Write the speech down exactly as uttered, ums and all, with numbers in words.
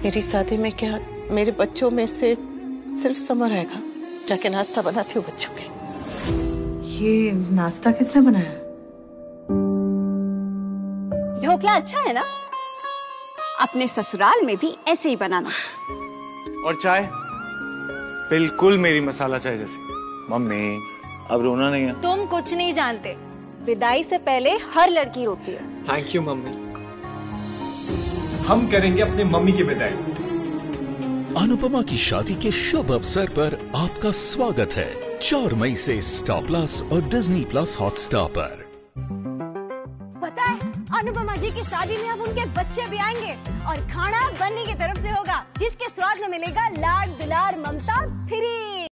मेरी शादी में क्या मेरे बच्चों में से सिर्फ समर रहेगा? जाके नाश्ता बनाती हूँ बच्चों के। ये नाश्ता किसने बनाया? ढोकला अच्छा है ना? अपने ससुराल में भी ऐसे ही बनाना। और चाय बिल्कुल मेरी मसाला चाय जैसी। मम्मी अब रोना नहीं है। तुम कुछ नहीं जानते, विदाई से पहले हर लड़की रोती है। Thank you mummy. हम करेंगे अपने मम्मी की विदाई। अनुपमा की शादी के शुभ अवसर पर आपका स्वागत है चार मई से स्टार प्लस और डिज्नी प्लस हॉटस्टार पर। पता है अनुपमा जी की शादी में अब उनके बच्चे भी आएंगे और खाना बन्नी की तरफ से होगा, जिसके स्वाद में मिलेगा लाड दुलार ममता फ्री।